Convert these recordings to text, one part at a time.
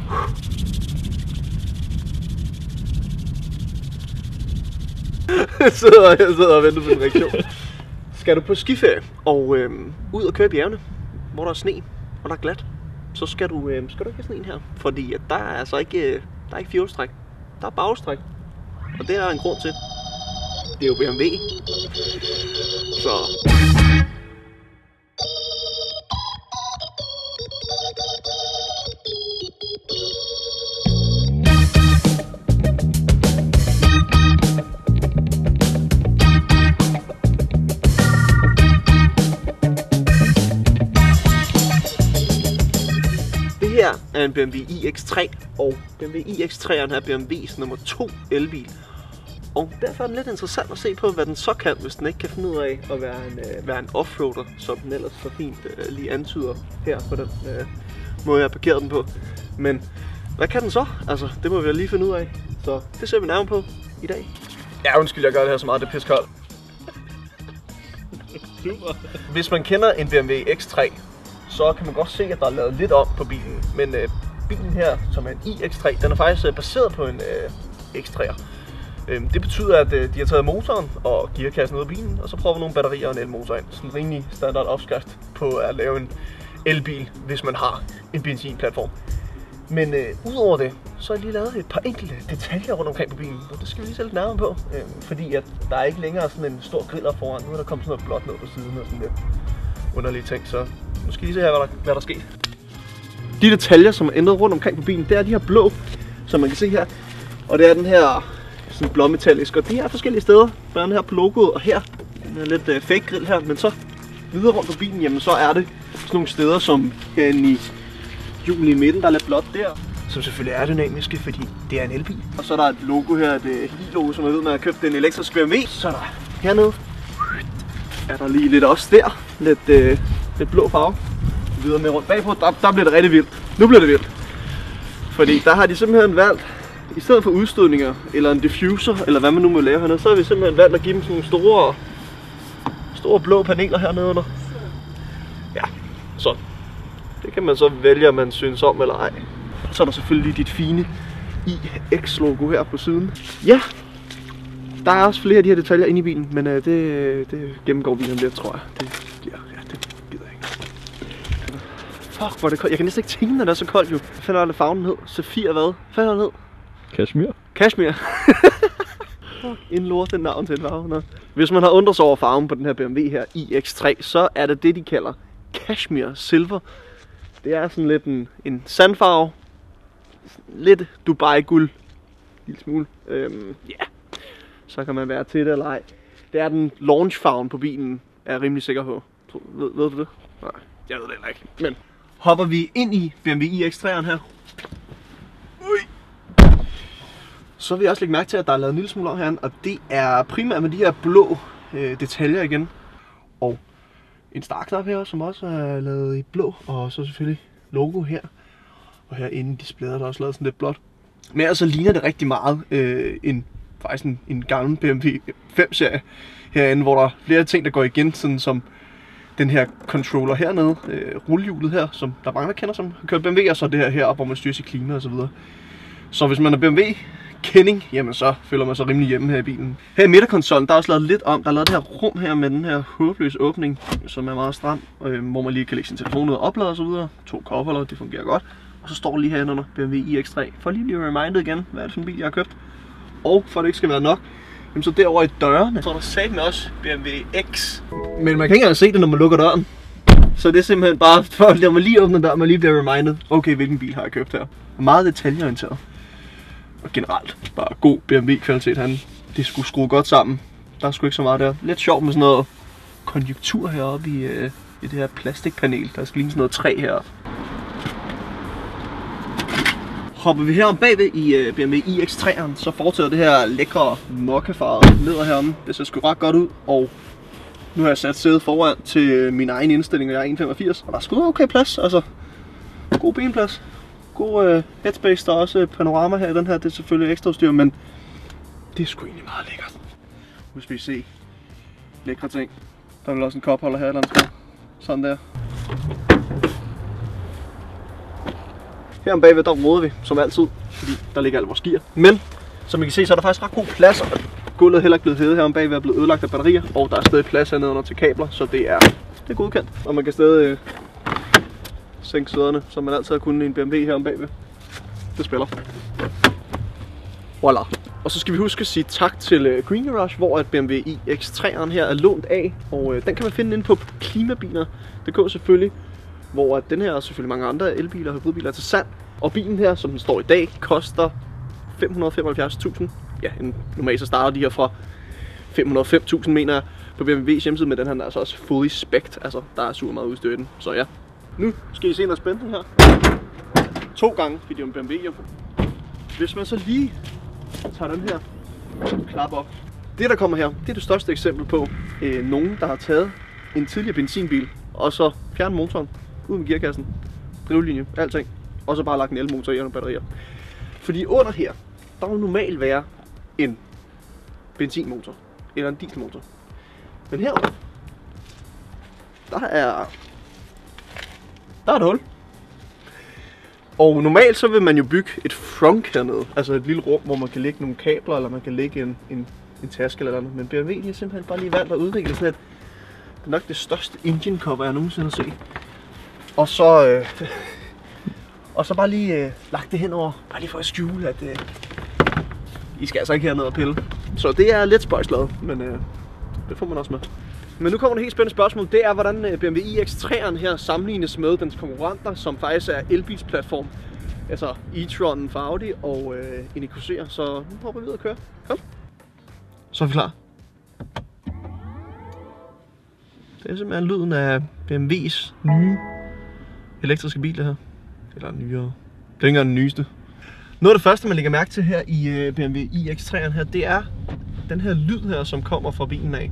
Jeg sidder og venter på en reaktion. Skal du på skiferie og ud og køre i bjergene, hvor der er sne og der er glat, så skal du ikke have sneen her, fordi at der er altså ikke, der er ikke fjolstræk, der er bagstræk, og det er der en grund til. Det er jo BMW. Så det her er en BMW iX3, og BMW iX3'eren er BMW's nummer 2 elbil. Og derfor er den lidt interessant at se på, hvad den så kan, hvis den ikke kan finde ud af at være en offroader, som den ellers så fint lige antyder her på den måde, jeg parkerer den på. Men hvad kan den så? Altså, det må vi lige finde ud af. Så det ser vi nærmere på i dag. Ja, undskyld, jeg gør det her så meget, det er piskoldt. Hvis man kender en BMW X3, så kan man godt se, at der er lavet lidt om på bilen. Men bilen her, som er en iX3, den er faktisk baseret på en X3'er. Det betyder, at de har taget motoren og gearkassen ud af bilen, og så prøver nogle batterier og en elmotor ind. Sådan en rimelig standard opskrift på at lave en elbil, hvis man har en benzinplatform. Men udover det, så har jeg lige lavet et par enkelte detaljer rundt omkring på bilen, og det skal vi lige se lidt nærmere på. Fordi at der er ikke længere sådan en stor grill op foran. Nu er der kommet sådan noget blåt ned på siden og sådan lidt underlige ting, så nu skal I lige se her, hvad der er sket. De detaljer, som er ændret rundt omkring på bilen, det er de her blå, som man kan se her. Og det er den her sådan blåmetallisk, og det er forskellige steder. Blandt andet her på logoet, og her den er lidt fake grill her, men så videre rundt på bilen, jamen så er det sådan nogle steder, som herinde i hjulet i midten, der er lidt blåt der, som selvfølgelig er dynamiske, fordi det er en elbil. Og så er der et logo her, et i-logo, som jeg ved, man har købt en elektrisk BMW. Så er der hernede, er der lige lidt også der, lidt blå farve. Videre med rundt bagpå, der bliver det rigtig vildt. Nu bliver det vildt. Fordi der har de simpelthen valgt, i stedet for udstødninger, eller en diffuser, eller hvad man nu må lave hernede, så har vi simpelthen valgt at give dem sådan nogle store blå paneler hernede under. Ja, så det kan man så vælge, om man synes om eller ej. Så er der selvfølgelig dit fine iX-logo her på siden. Ja, der er også flere af de her detaljer inde i bilen, men det gennemgår vi om lidt, tror jeg. Det gider jeg ikke. Fuck, hvor er det koldt. Jeg kan næsten ikke tænke, når det er så koldt jo. Hvad fanden er det farven hed? Safir hvad? Hvad fanden er det hed? Kashmir. Kashmir. En lort, den navn til en farve. Nå. Hvis man har undret sig over farven på den her BMW her, iX3, så er det de kalder Kashmir Silver. Det er sådan lidt en sandfarve. Lidt Dubai-guld. Lille smule. Ja. Så kan man være til det eller ej. Det er den launch-farven på bilen, er jeg rimelig sikker på. Ved du det? Nej, jeg ved det heller ikke. Men hopper vi ind i BMW iX3'eren her. Ui. Så vil jeg også lægge mærke til, at der er lavet en lille smule om herinde, og det er primært med de her blå detaljer igen. Og en startknap her, som også er lavet i blå, og så selvfølgelig logo her. Og herinde i displayet er der også lavet sådan lidt blåt. Men altså ligner det rigtig meget faktisk en gammel BMW 5-serie herinde, hvor der er flere ting, der går igen, sådan som den her controller hernede, rullehjulet her, som der er mange, der kender, som har kørt BMW, og så det her hvor man styrer sit klima og så videre. Så hvis man er BMW-kending, jamen så føler man sig rimelig hjemme her i bilen. Her i midterkonsollen, der er også lavet lidt om. Der er lavet det her rum her med den her håbløse åbning, som er meget stram, hvor man lige kan lægge sin telefon ud og oplade og så videre. 2 kopholder, det fungerer godt. Og så står lige herinde under BMW iX3, for lige at blive reminded igen, hvad er det for en bil, jeg har købt. Og for det ikke skal være nok, jamen så derovre i dørene, så er der satme også BMW X. Men man kan ikke engang se det, når man lukker døren. Så det er simpelthen bare, for når man lige åbner døren, man lige bliver reminded, okay, hvilken bil har jeg købt her. Meget detaljeorienteret. Og generelt, bare god BMW-kvalitet herinde. Det skulle skrue godt sammen. Der er sgu ikke så meget der. Lidt sjovt med sådan noget konjunktur heroppe i det her plastikpanel. Der skal ligne sådan noget træ heroppe. Hopper vi herom bagved i BMW iX3'eren, så fortsætter det her lækre mokkafarvede læder heromme. Det ser sgu ret godt ud, og nu har jeg sat sædet foran til min egen indstilling, og jeg er 1,85, og der er sgu okay plads, altså god benplads, god headspace, der er også panorama her i den her, det er selvfølgelig ekstra udstyr, men det er sgu egentlig meget lækkert. Nu skal vi se lækre ting. Der er vel også en kopholder her eller andet sted, sådan der. Her bagved, der roder vi, som altid, fordi der ligger alle vores gear. Men, som I kan se, så er der faktisk ret god plads, og gulvet er heller ikke blevet hævet her bagved, er blevet ødelagt af batterier, og der er stadig plads hernede under til kabler, så det er godkendt. Og man kan stadig sænke sæderne, som man altid har kunnet i en BMW her bagved. Det spiller. Voila. Og så skal vi huske at sige tak til Green Garage, hvor at BMW iX3'eren her er lånt af, og den kan man finde inde på klimabiler.dk selvfølgelig, hvor den her og selvfølgelig mange andre elbiler og hybridbiler er til salg. Og bilen her, som den står i dag, koster 575.000. Ja, normalt så starter de her fra 505.000, mener jeg, på BMW's hjemmeside, men den her er altså også fully spec'd, altså der er super meget udstyr i den. Så ja, nu skal I se noget spændende her. 2 gange, fordi det er en BMW. Hvis man så lige tager den her klap op. Det der kommer her, det er det største eksempel på nogen, der har taget en tidligere benzinbil, og så fjernet motoren, ud med gearkassen, drivlinje, alting, og så bare lagt en elmotor i og batterier. Fordi under her, der vil normalt være en benzinmotor, eller en dieselmotor. Men her, der er et hul. Og normalt så vil man jo bygge et frunk hernede, altså et lille rum, hvor man kan lægge nogle kabler, eller man kan lægge en taske eller noget. Men BMW har simpelthen bare lige valgt at udvikle sådan et, det er nok det største engine cover, jeg nogensinde har set. Og så bare lige lagt det henover, bare lige for at skjule, at I skal altså ikke hernede og pille. Så det er lidt spøjslaget, men det får man også med. Men nu kommer det helt spændende spørgsmål, det er hvordan BMW iX3'eren her sammenlignes med dens konkurrenter, som faktisk er elbilsplatform. Altså e-tron fra Audi og en EQC'er, så nu hopper vi videre og kører. Kom. Så er vi klar. Det er simpelthen lyden af BMW's nye elektriske biler her. Eller nyere. Det er ikke engang den nyeste. Noget af det første, man lægger mærke til her i BMW iX3'eren her, det er den her lyd her, som kommer fra bilen af.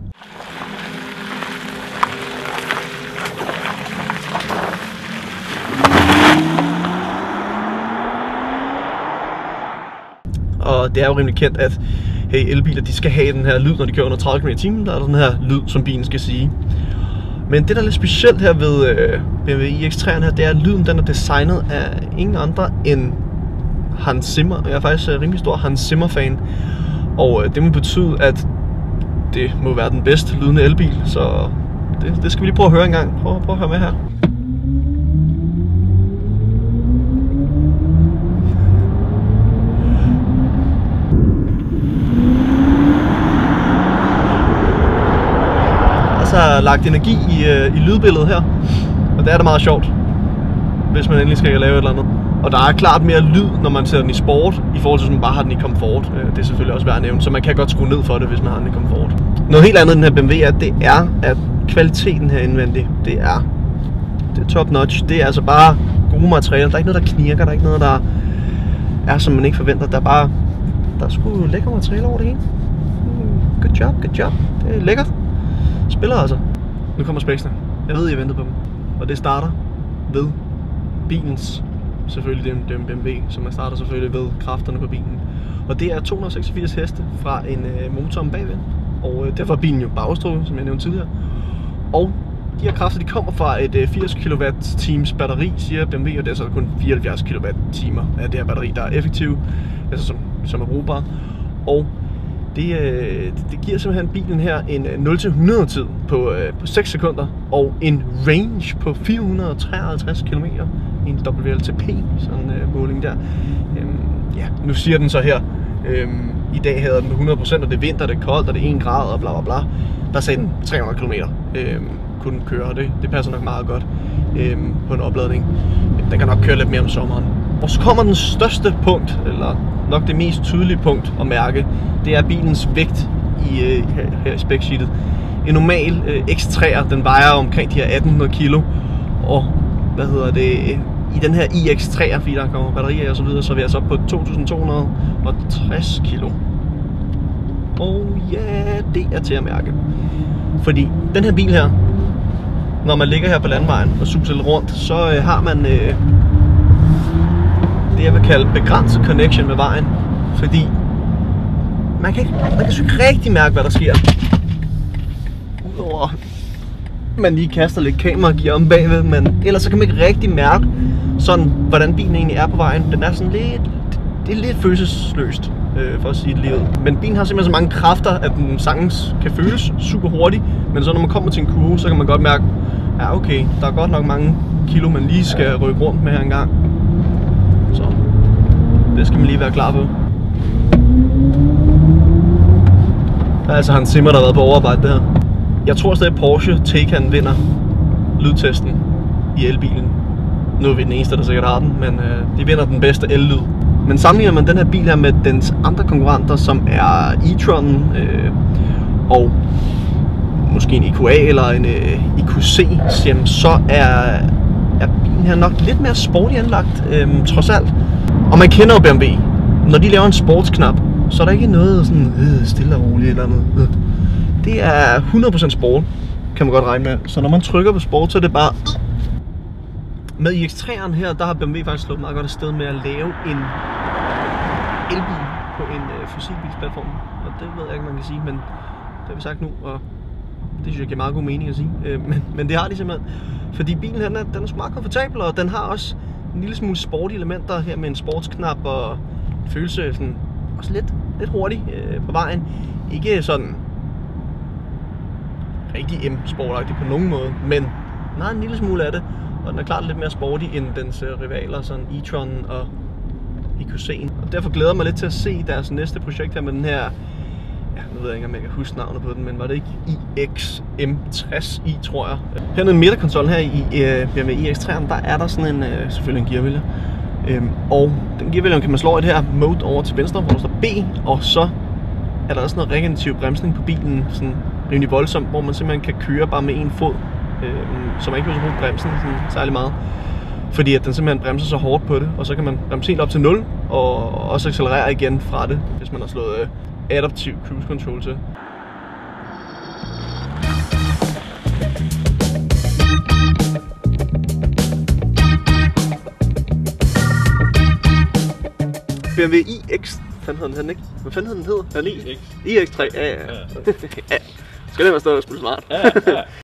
Og det er jo rimelig kendt, at hey, elbiler de skal have den her lyd, når de kører under 30 km/t. Der er den her lyd, som bilen skal sige. Men det, der er lidt specielt her ved BMW iX3'eren her, det er, at lyden den er designet af ingen andre end Hans Zimmer. Jeg er faktisk rimelig stor Hans Zimmer-fan. Og det må betyde, at det må være den bedste lydende elbil. Så det skal vi lige prøve at høre en gang. Prøv at høre med her. Har lagt energi i lydbilledet her, og det er da meget sjovt, hvis man endelig skal lave et eller andet. Og der er klart mere lyd, når man ser den i sport, i forhold til hvis man bare har den i komfort. Det er selvfølgelig også værd at nævne, så man kan godt skrue ned for det, hvis man har den i komfort. Noget helt andet i den her BMW er, at kvaliteten her indvendigt, det er top notch. Det er altså bare gode materialer. Der er ikke noget, der knirker, der er ikke noget, der er, som man ikke forventer. Der er sgu lækker materialer over det hele. Good job. Det er lækkert. Spiller altså. Nu kommer spæksene. Jeg ved, I ventede på dem. Og det starter ved bilens, selvfølgelig det er en BMW, så man starter selvfølgelig ved kræfterne på bilen. Og det er 286 heste fra en motor om bagved. Og derfor er bilen jo bagstrøget, som jeg nævnte tidligere. Og de her kræfter, de kommer fra et 80 kWh batteri, siger BMW, og det er så kun 74 kWh af det her batteri, der er effektivt, altså som er brugbart. Og det giver simpelthen bilen her en 0-100 tid på 6 sekunder og en range på 453 km i en WLTP, sådan en måling der. Ja, nu siger den så her, i dag havde den 100%, og det er vinter, det er koldt, og det er 1 grad og bla bla bla. Der sagde den 300 km kunne den køre, og det passer nok meget godt på en opladning. Den kan nok køre lidt mere om sommeren. Og så kommer den største punkt, eller nok det mest tydelige punkt at mærke, det er bilens vægt her i spec-sheetet. En normal X3'er, den vejer omkring de her 1800 kilo, og i den her iX3'er, fordi der kommer batterier og så videre, så er vi altså op på 2260 kilo. Og ja, det er til at mærke. Fordi den her bil her, når man ligger her på landvejen og suser lidt rundt, så har man det jeg vil kalde begrænset connection med vejen. Fordi man kan sgu ikke rigtig mærke, hvad der sker. man lige kaster lidt kameragear om bagved, men ellers så kan man ikke rigtig mærke sådan, hvordan bilen egentlig er på vejen. Den er sådan lidt, det er lidt følelsesløst, for at sige det lige ud. Men bilen har simpelthen så mange kræfter, at den sagtens kan føles super hurtigt, men så når man kommer til en kurve, så kan man godt mærke, ja okay, der er godt nok mange kilo, man lige skal rykke rundt med her en gang. Så det skal man lige være klar på. Der er altså Hans Zimmer, der har været på overarbejde det her. Jeg tror stadig Porsche Taycan vinder lydtesten i elbilen. Nu er vi den eneste, der sikkert har den, men de vinder den bedste el-lyd. Men sammenligner man den her bil her med dens andre konkurrenter, som er e-tron og måske en EQA eller en EQC, så er bilen her nok lidt mere sporty anlagt, trods alt. Og man kender jo BMW. Når de laver en sportsknap, så er der ikke noget sådan stille og roligt eller noget. Det er 100% sport, kan man godt regne med. Så når man trykker på sport, så er det bare... Med iX3'eren her, der har BMW faktisk slået meget godt afsted med at lave en elbil på en fossilbilsplatform. Og det ved jeg ikke, man kan sige, men det har vi sagt nu, og det synes jeg giver meget god mening at sige. Men det har de simpelthen, fordi bilen her, den er sgu meget komfortabel, og den har også en lille smule sporty elementer her med en sportsknap og følelse sådan, også lidt hurtig på vejen. Ikke sådan rigtig M-sportagtig på nogen måde, men den har en lille smule af det, og den er klart lidt mere sporty end dens rivaler, sådan e-tron og EQC'en. Og derfor glæder jeg mig lidt til at se deres næste projekt her med den her, ja, nu ved jeg ikke, om jeg kan huske navnet på den, men var det ikke iX-M60i, tror jeg. Her nede i midterkonsollen her i BMW iX3'eren, der er der sådan en, selvfølgelig en gearvælger. Og den gearvælger kan man slå i det her mode over til venstre, hvor der står B, og så er der også noget regenerativ bremsning på bilen, sådan rimelig voldsomt, hvor man simpelthen kan køre bare med en fod, så man ikke behøver at bruge bremsen sådan særlig meget. Fordi at den simpelthen bremser så hårdt på det, og så kan man bremse helt op til 0, og også accelerere igen fra det, hvis man har slået adaptiv cruise control til. BMW iX, hvad fanden hed den ikke? Hvad fanden hed den hedder? iX3, ja. Skal det være stået og spille smart? Ja.